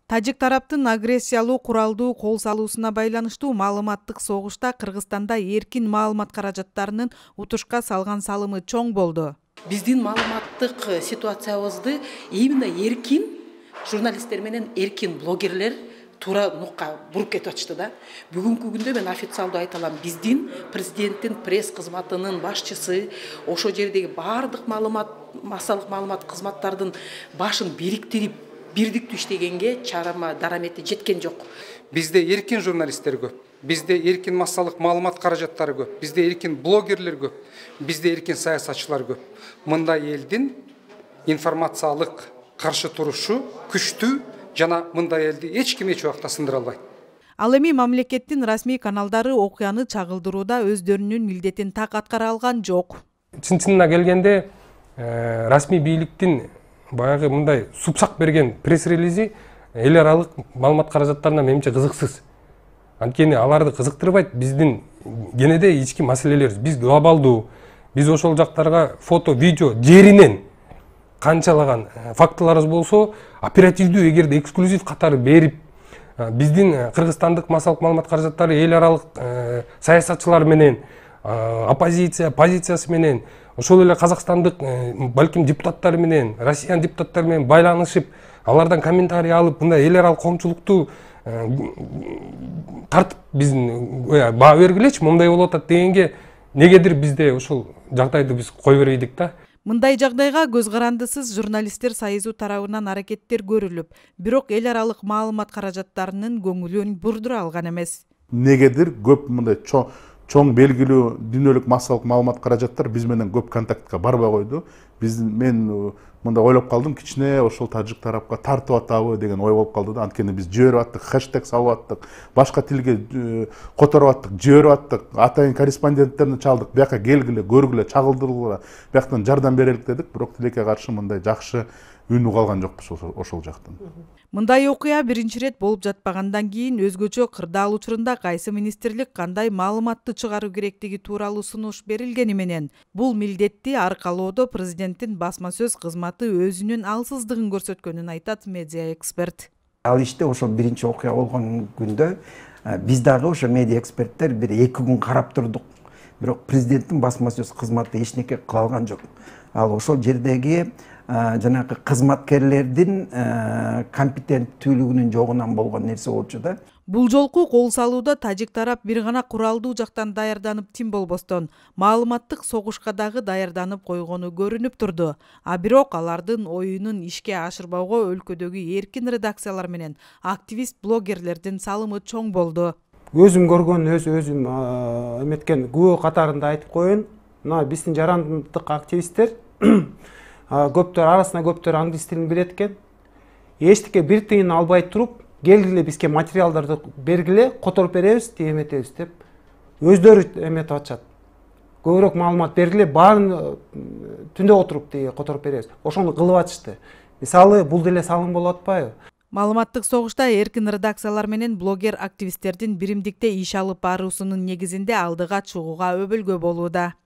Тажик тараптын агрессиялуу куралдуу кол салуусуна байланыштуу маалыматтык согушта Кыргызстанда эркин маалымат каражаттарынын утушка салган салымы чоң болду. Биздин маалыматтык ситуациябызды именно эркин журналисттер менен эркин блогерлер туура нукка буруп кетип атышты да. Бүгүнкү күндө мен официалдуу айта алам, биздин президенттин пресс кызматынын башчысы ошо жердеги баардык массалык маалымат кызматтардын башын бириктирип бирдиктүү иштегенге чарама дарамети жеткен жок. Бизде эркин журналисттер көп, бизде эркин массалык маалымат каражаттары көп, бизде эркин блогерлер көп, бизде эркин саясатчылар көп. Мындай элдин информациялык каршы турушу күчтүү жана мындай элди эч ким эч убакта сындыра албайт. Ал эми мамлекеттин расмий каналдары окуяны чагылдырууда өздөрүнүн милдетин так аткара алган жок. Чын-чынына келгенде расмий бийликтин баягы мындай супсак берген пресс-релизи эл аралык маалымат каражаттарына менимче кызыксыз. Анткени аларды кызыктырбайт биздин кенеде ички маселелер. Биз глобалдуу, биз ошол жактарга фото, видео жеринен канчалаган фактыларыбыз болсо, оперативдүү эгерде эксклюзив катары берип, биздин кыргызстандык массалык маалымат каражаттары эл аралык саясатчылар менен, оппозиция, позициясы менен, ошол эле казакстандык балким депутаттар менен, Россиян депутаттар менен байланышып, алардан комментарий алып, мындай эл аралык коомчулукту тартып биздин баа бергилечи, мындай болуп атат дегенге негедир бизде ошол жагдайды биз кой бербейдик да. Мындай жагдайга көз карандысыз журналисттер союзу тарабынан аракеттер көрүлүп, бирок эл аралык маалымат каражаттарынын көңүлүн бурдура алган эмес. Негедир көп мындай чоң белгилүү дүйнөлүк массалык маалымат каражаттар биз менен көп контактка барбай койду. Мен мындай ойлоп калдым, кичине ошол тажик тарапка тартып атабы деген ой болуп калды да. Анткени биз жиберип аттык, хэштег салып аттык, башка тилге которуп аттык, жиберип аттык, атайын корреспонденттерди чалдык, бияка келгиле, көргүлө, чагылдыргыла, бияктан жардам берелик дедик, бирок тилекке каршы мындай жакшы үн уга алган жокпуз ошол жактан. Мындай окуя биринчи ирет болуп жатпагандан кийин өзгөчө кырдаал учурунда кайсы министрлик кандай маалыматты чыгаруу керектиги тууралуу сунуш берилгени менен бул милдетти аркалоодо президенттин басма сөз кызматы өзүнүн алсыздыгын көрсөткөнүн айтат медиа эксперт. Ал иште ошол биринчи окуя болгон күндө биз дагы ошо медиа эксперттер 1-2 күн карап турдук. Бирок президенттин басма сөз кызматы эчнеке кыла алган жок. Ал ошол жердеги жанагы кызматкерлердин компетенттүүлүгүнүн жогунан болгон нерсе болчу да. Бул жолку кол салууда тажик тарап бир гана куралдуу жактан даярданып тим болбостон, маалыматтык согушка дагы даярданып койгону көрүнүп турду. А бирок алардын оюнун ишке ашырбауга өлкөдөгү эркин редакциялар менен активист блогерлердин салымы чоң болду. Өзүм көргөн, өзүм эметкен күбө катарында айтып коеюн. Мына биздин жарандык активисттер көптөр арасында көптөр англис тилин билет экен. Эчтеке бир тыйын албай туруп, келгиле бизге материалдарды бергиле, которуп беребиз, эметебиз деп өздөрү эметип атышат. Көбүрөөк маалымат бергиле, баарын түндө отуруп которуп беребиз. Ошону кылып атышты. Мисалы, бул деле салым болуп атпайбы? Маалыматтык согушта эркин редакциялар менен блогер активисттердин биримдикте иш алып баруусунун негизинде алдыга чыгууга өбөлгө болууда.